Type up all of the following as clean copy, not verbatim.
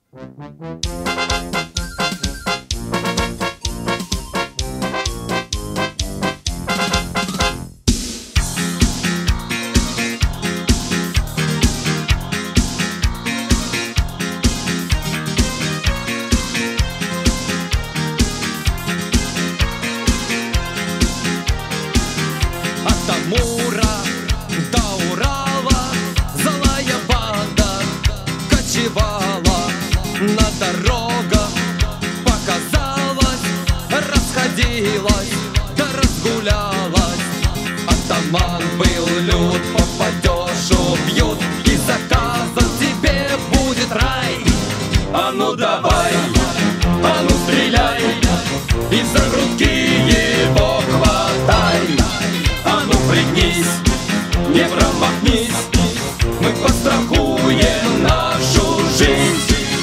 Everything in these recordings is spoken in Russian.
От Амура до Урала злая банда кочевала. На дорогах показалась, расходилась, да разгулялась. Атаман был лют, попадешь — убьют, и заказан тебе будет рай. А ну давай, а ну стреляй, и за грудки его хватай. А ну пригнись, не промахнись, мы подстрахуем нашу жизнь.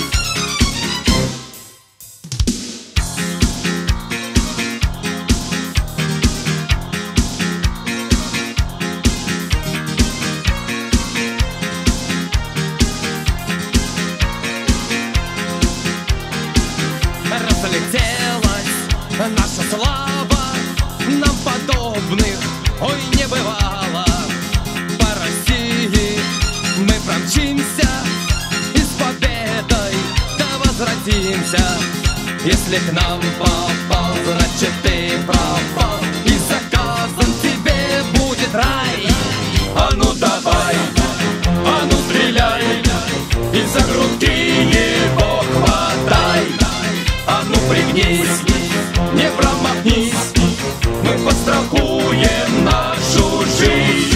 Разлетелась наша слава, нам подобных ой не бывало. По России мы промчимся, и с победой да возвратимся. Если к нам попал, значит ты пропал, и заказан тебе будет рай. А ну давай, а ну стреляй, и за грудки его хватай. А ну пригнись, не промахнись, мы подстрахуем нашу жизнь.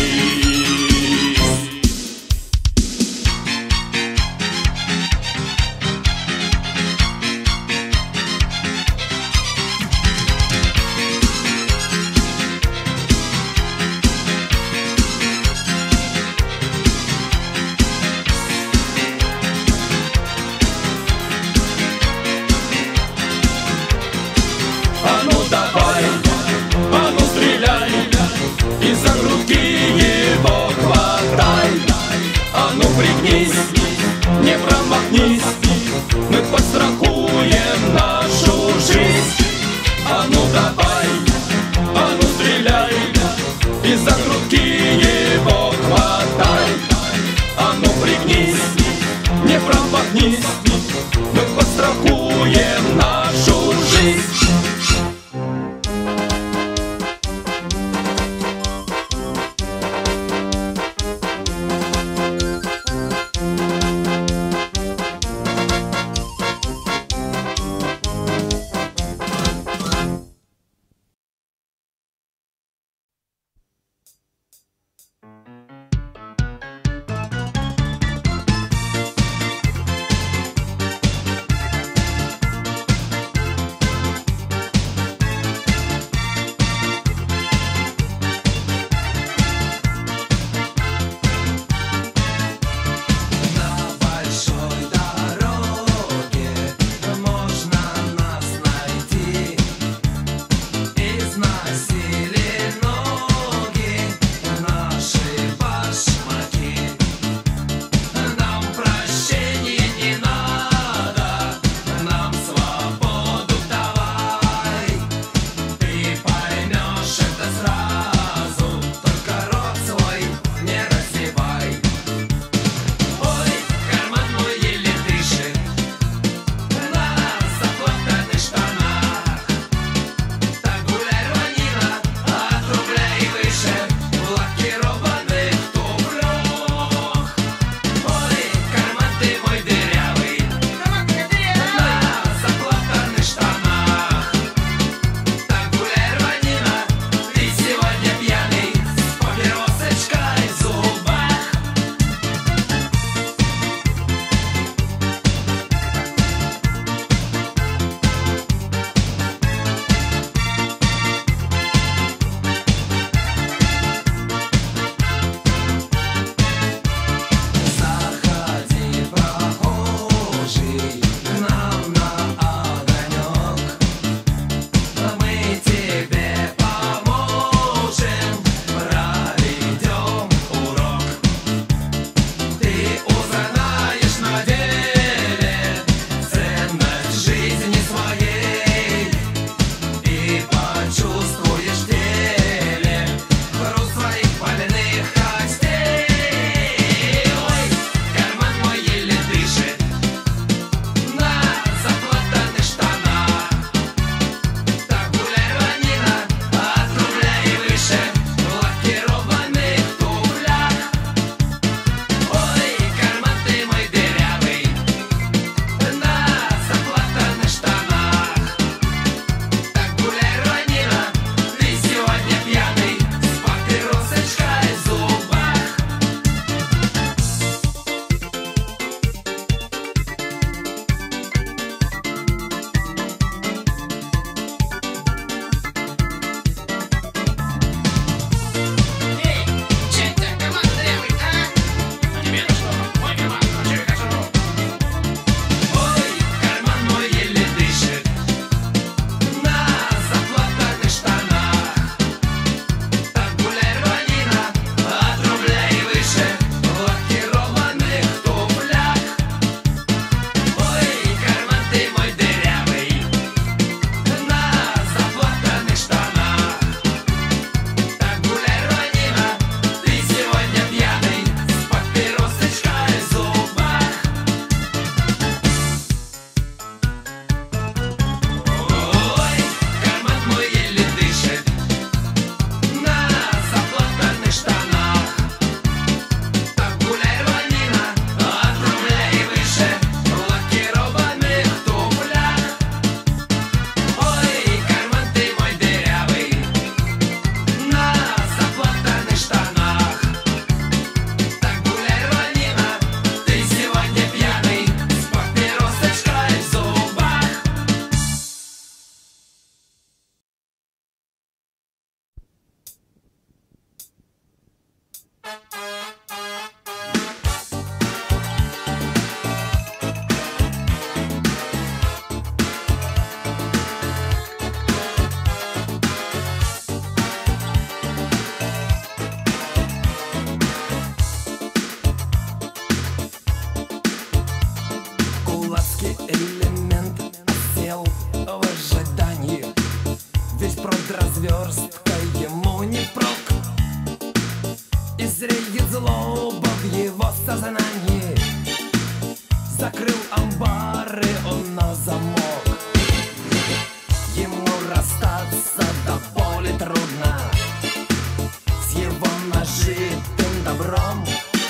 Кулацкий элемент сел в ожидании. Весь продразверстка ему не впрок, и зреет злоба в его сознании. Закрыл амбары он на замок. Ему расстаться до боли трудно с его нажитым добром.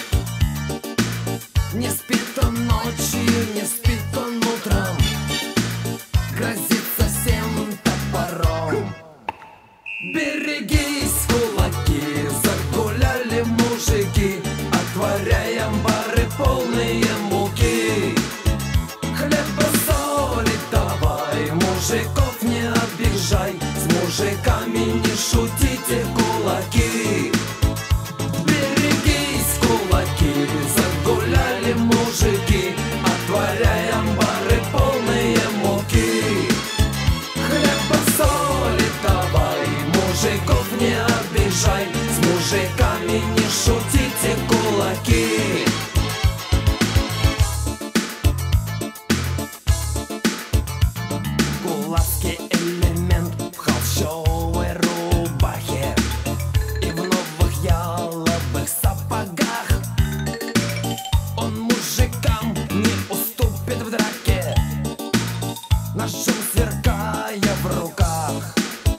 Не спит он ночью, не спит он утром, грозится всем топором. Берегись, кулаки, загуляли мужики, отворяя амбары полные муки. Хлеба, соли давай, мужиков не обижай, с мужиками не шутите, кулаки. Берегись, кулаки, загуляли мужики, отворяя амбары полные муки. Хлеба, соли давай, мужиков не обижай, с мужиками не шутите, кулаки. Кулацкий элемент в холщовой рубахе и в новых яловых сапогах. Он мужикам не уступит в драке, ножом сверкая в руках.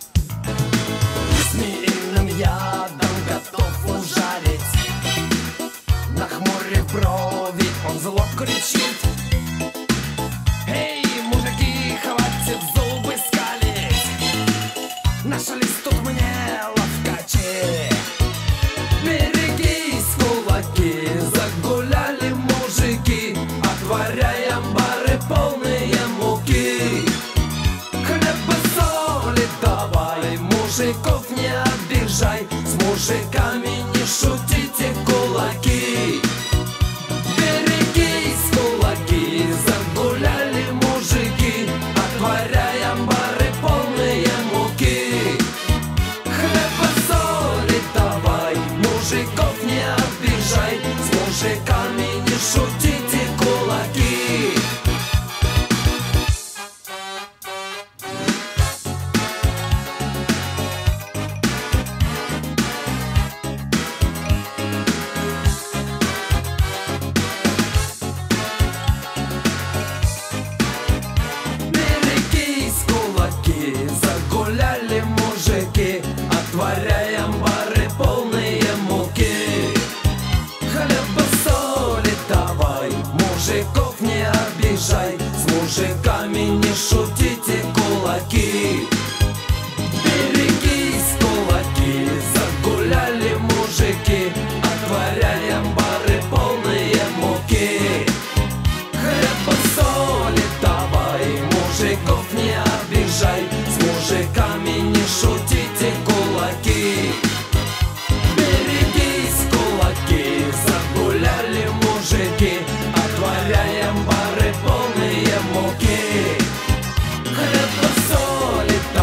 Змеиным ядом готов ужалить, нахмурив брови, он зло кричит: эй, мужики, хватит зубы скалить, нашлись тут мне ловкачи. Берегись, кулаки, загуляли мужики, отворяя амбары полные муки. Хлеба, соли давай, мужиков не обижай, с мужиками не шутите, кулаки. Берегись, кулаки, загуляли мужики, отворяя амбары полные муки. Хлеба, соли давай, мужиков не обижай, с мужиками не шутите, кулаки. Берегись, кулаки, загуляли мужики, отворяя амбары полные муки. Хлеба, соли давай, мужиков не обижай, с мужиками не шутите, кулаки. Берегись, кулаки, загуляли мужики, отворяя амбары полные муки. Хлеба, соли давай, мужиков не обижай, с мужиками не шутите, кулаки. Берегись, кулаки, загуляли мужики, отворяя амбары полные муки. Хлеба, соли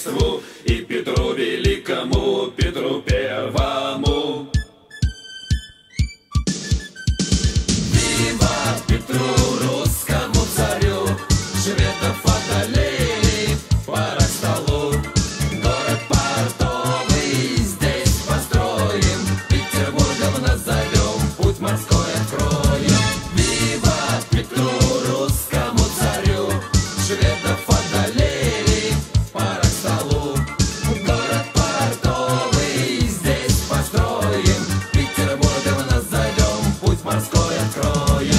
Рождеству и Петру Великому, Петру Первому. Виват Петру, русскому царю, шведов одолели, пора к столу. Город портовый здесь построим, Петербургом назовем, путь морской откроем. Виват Петру, русскому царю, шведов одолели, пора к столу. Город портовый здесь построим, Петербургом назовем, путь морской откроем.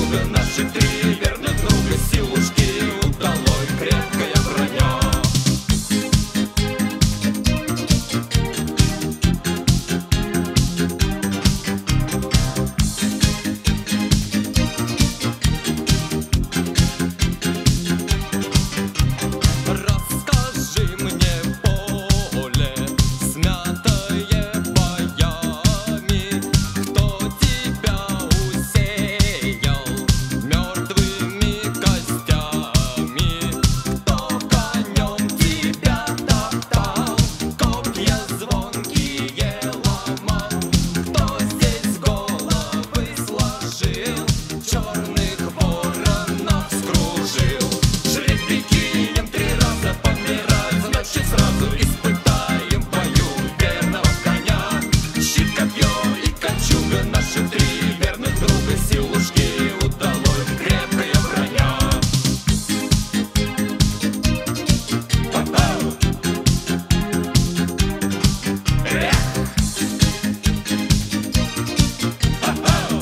кольчуга, наших три верных друга, силушки удалой, крепкая броня. Расскажи мне, поле, смятое боями, кто тебя усеял мертвыми костями, кто конем тебя топтал, копья звонкие ломал, кто здесь головы сложил, черных воронов скружил. Жребий кинем 3 раза помирать, значит сразу испытаем в бою верного коня. Щит, копье и кольчуга, наши 3 верных друга, силушки удалой, крепкая броня. Пау-пау! Эх! Пау-пау!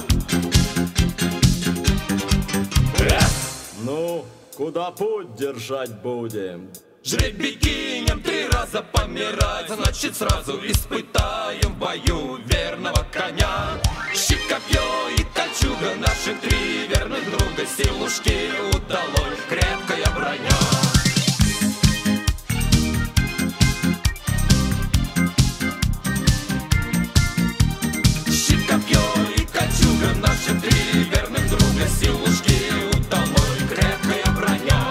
Эх! Ну, куда путь держать будем? Жребий кинем 3 раза помирать, значит сразу испытаем в бою верного коня. Щит, копье и кольчуга, наши 3 верных друга, силушки удалой, крепкая броня. Щит, копье и кольчуга, наши 3 верных друга, силушки удалой, крепкая броня.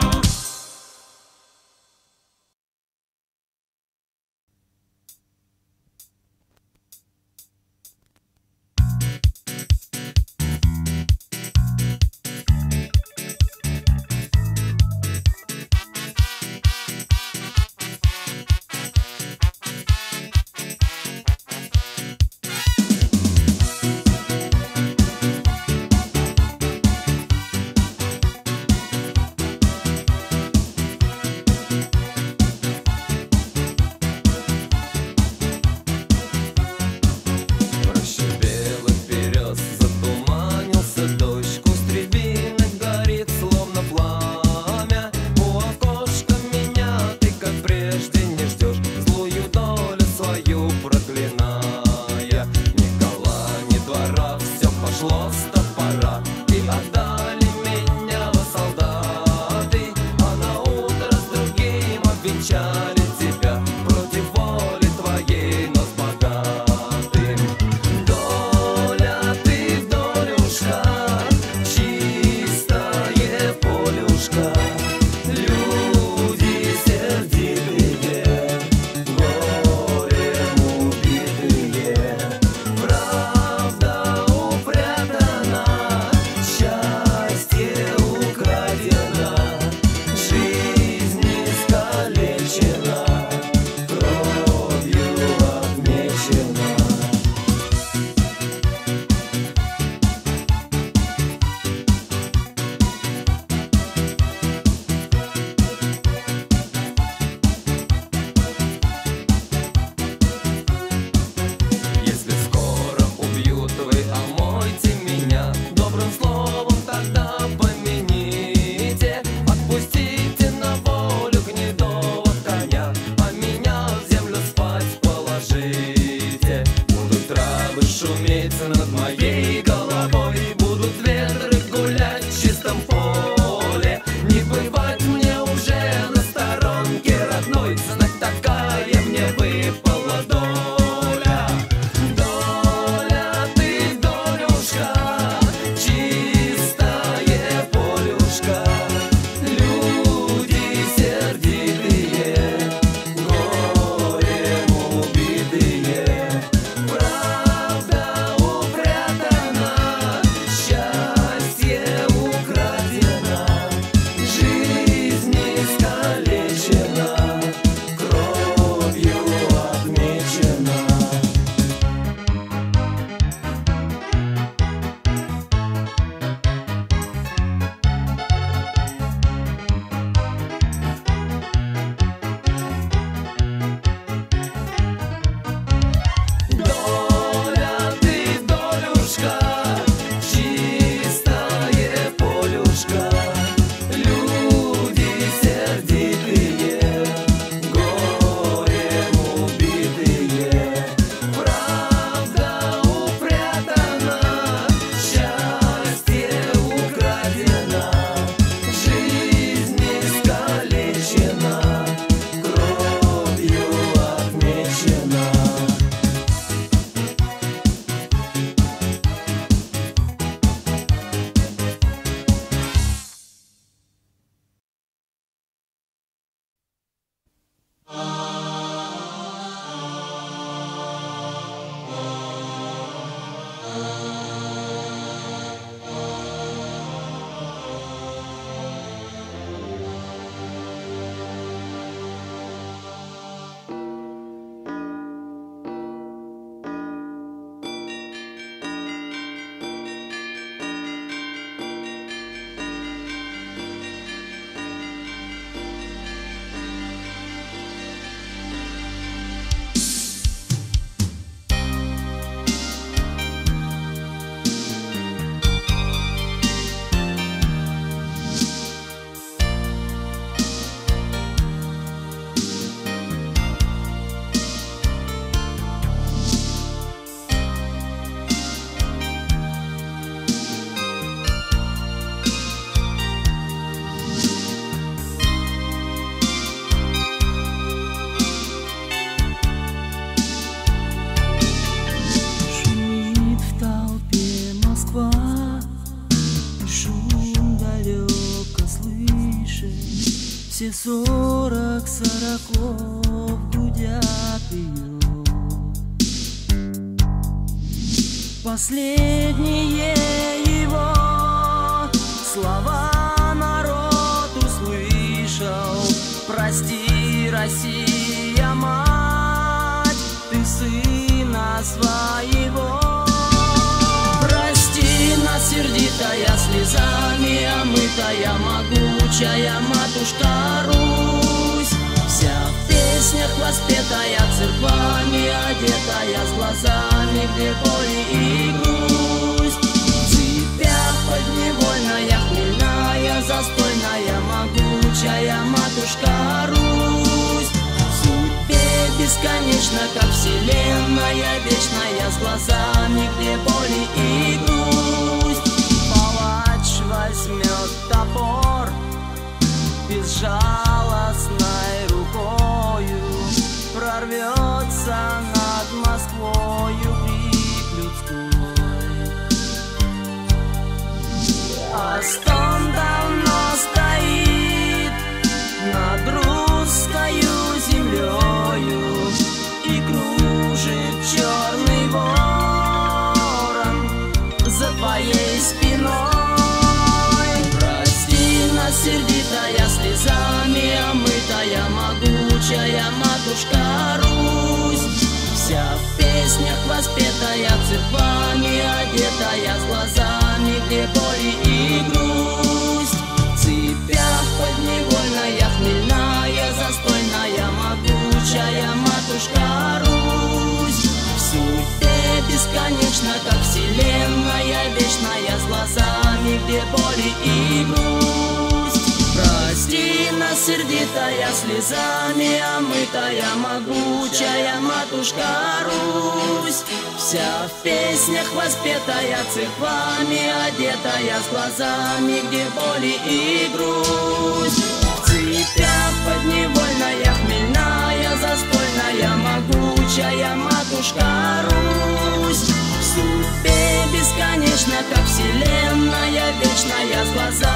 Все 40 сороков гудят ее. Последние его слова народ услышал. Прости, Россия, мать, ты сына своего. Прости нас, сердитая, слезами омытая, могучая матушка Русь. Вся в песнях воспетая, церквами одетая, с глазами, где боль и грусть. В цепях подневольная, хмельная, застойная, могучая матушка Русь. В судьбе бесконечно, как вселенная вечная, с глазами, где боль и грусть. Палач возьмет топор безжалостной рукою, прорвется над Москвою крик людской. А стон давно стоит над русскою землею, и кружит черный ворон за твоей спиной. Прости нас, сердитая, слезами омытая, могучая матушка Русь. Вся в песнях воспетая, церквами одетая, с глазами, где боль и грусть. В цепях подневольная, хмельная, застойная, могучая матушка Русь. В судьбе бесконечно, как вселенная вечная, с глазами, где боль и грусть. Прости нас, сердитая, слезами омытая, могучая матушка Русь. Вся в песнях воспетая, церквами одетая, с глазами, где боль и грусть. В цепях подневольная, хмельная, застойная, могучая матушка Русь. В судьбе бесконечно, как вселенная вечная, с глазами,